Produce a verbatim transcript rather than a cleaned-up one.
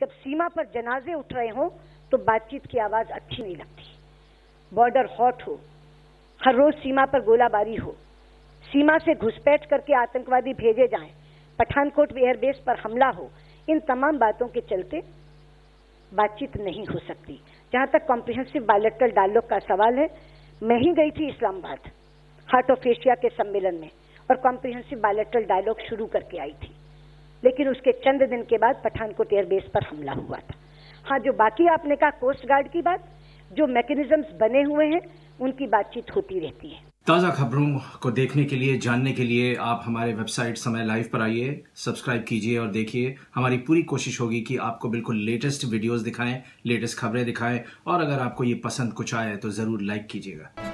जब सीमा पर जनाजे उठ रहे हों तो बातचीत की आवाज अच्छी नहीं लगती। बॉर्डर हॉट हो, हर रोज सीमा पर गोलाबारी हो, सीमा से घुसपैठ करके आतंकवादी भेजे जाएं, पठानकोट एयरबेस पर हमला हो, इन तमाम बातों के चलते बातचीत नहीं हो सकती। जहां तक कॉम्प्रिहेंसिव बायलैटरल डायलॉग का सवाल है, मैं ही गई थी इस्लामाबाद हार्ट ऑफ एशिया के सम्मेलन में और कॉम्प्रिहेंसिव बायलैटरल डायलॉग शुरू करके आई थी, लेकिन उसके चंद दिन के बाद पठानकोट एयरबेस पर हमला हुआ था। हाँ, जो बाकी आपने कहा कोस्ट गार्ड की बात, जो मैकेनिज्म्स बने हुए हैं उनकी बातचीत होती रहती है। ताज़ा खबरों को देखने के लिए, जानने के लिए आप हमारे वेबसाइट समय लाइव पर आइए, सब्सक्राइब कीजिए और देखिए। हमारी पूरी कोशिश होगी कि आपको बिल्कुल लेटेस्ट वीडियोस दिखाएं, लेटेस्ट खबरें दिखाएं, और अगर आपको ये पसंद कुछ आए तो ज़रूर लाइक कीजिएगा।